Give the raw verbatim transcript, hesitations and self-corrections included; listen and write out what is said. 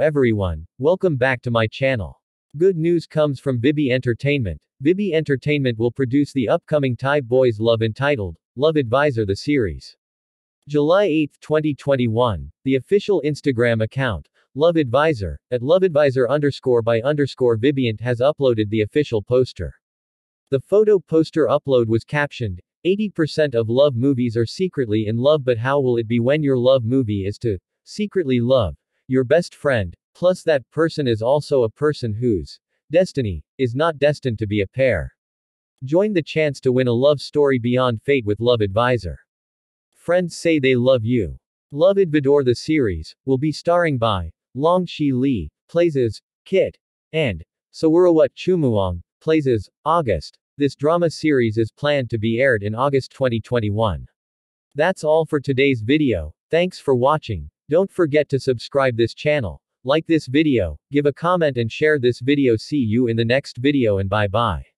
everyone, welcome back to my channel. Good news comes from Vibie Entertainment. Vibie Entertainment will produce the upcoming Thai boys love entitled, Love Advisor the series. July eighth twenty twenty-one, the official Instagram account, Love Advisor, at loveadvisor underscore by underscore Vibiant has uploaded the official poster. The photo poster upload was captioned, eighty percent of love movies are secretly in love, but how will it be when your love movie is to secretly love your best friend, plus that person is also a person whose destiny is not destined to be a pair. Join the chance to win a love story beyond fate with Love Advisor. Friends say they love you. Love Advisor the series will be starring by Long Shi Lee, plays as Kit, and Worawut Chumuang, plays as August. This drama series is planned to be aired in August twenty twenty-one. That's all for today's video. Thanks for watching. Don't forget to subscribe this channel, like this video, give a comment and share this video. See you in the next video and bye bye.